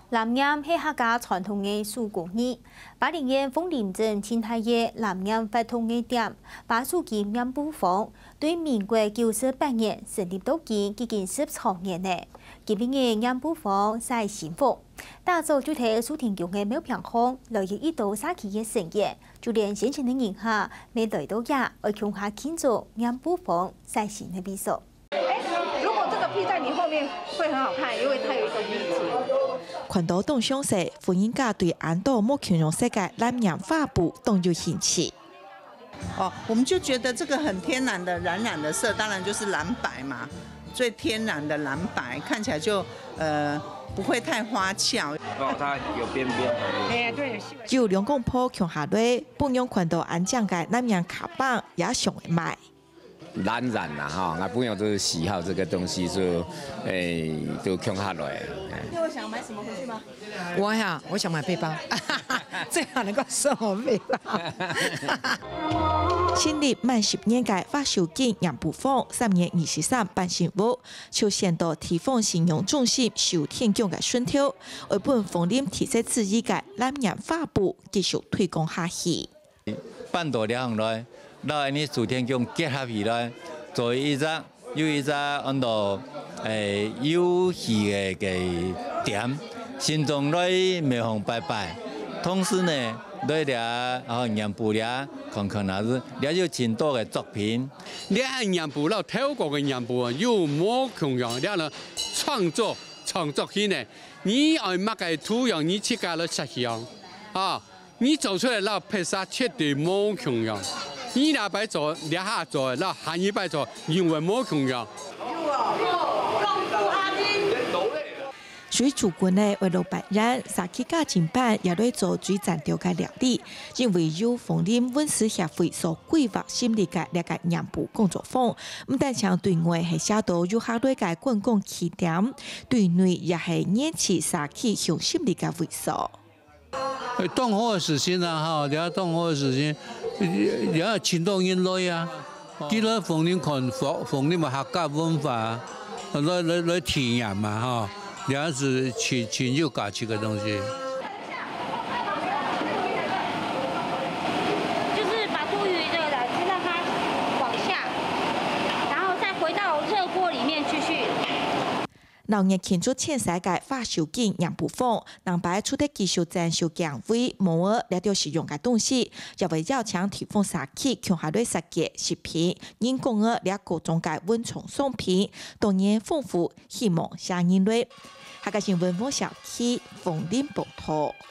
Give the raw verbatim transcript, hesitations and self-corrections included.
南洋是客家传统的手工艺。八零年凤林镇天台街南洋发通的店，把手机染布坊，对民国九十八年成立到今已經十長年嘞。今年嘅染布坊晒幸福，打造主題蘇田橋嘅苗平巷，留意一道沙期嘅盛宴，就連先前的人客未來到也，而窮下慶祝染布坊晒新嘅比賽。 如果这个 P 在你后面会很好看，因为它有一个 V 字。 看到动相式，妇人家对安度莫形容世界蓝染发布动有兴趣。 哦，我们就觉得这个很天然的染染的色，当然就是蓝白嘛，最天然的蓝白，看起来就呃不会太花俏。 哦，它有边边。 哎，对。 就两公婆穷下来，不用看到安酱嘅蓝染卡棒也上会卖。 蓝染啦哈，那朋友都是喜好这个东西，就诶都穷下来。 你有想买什么回去吗？ 我呀，我想买背包，最好能够送我背包。 成立满十年嘅發燒景染布坊，三月二十三辦新屋，就先到地方信用中心收天獎嘅順條，為本鳳林特色之一嘅藍染發布繼續推廣下去。 辦到了後來。 เราอันนี้สู่เทียนจงเก็บทับอีเลย做一隻有一隻按照誒有戲嘅嘅點，心中來梅紅拜拜，同時呢來了啊染布了，看看那是了有真多嘅作品。 你係染布了，透過嘅染布有冇窮樣？你呢創作創作起呢？你愛乜嘅圖樣？你設計了實樣啊？你做出來了拍攝絕對冇窮樣。 你兩擺做，兩下做，那下一擺做，因為冇窮樣。 水主管呢為了辦染，沙溪家前辦也來做最賺到嘅料理，因為有鳳林文史協會所規劃成立嘅呢個染布工作坊，唔但將對外係寫到有下來嘅觀光起點，對內也係熱刺沙溪向心理嘅會所。 當好嘅事情啊，哈，你當好嘅事情。 也要牽動人來啊！記得鳳林看鳳鳳林嘅客家文化，來來來體驗嘛哈，也是挺挺有價值嘅東西。 就是把多餘的了，就讓它往下，然後再回到熱鍋裡面繼續。 老年慶祝前世界發燒景染布坊，能擺出的技術展示講位模兒，了咗使用嘅東西，也為要強提供沙溪強下類設計食品、人工嘅了各種嘅文創商品，當然豐富，希望下人類。下個新聞我小溪鳳林報道。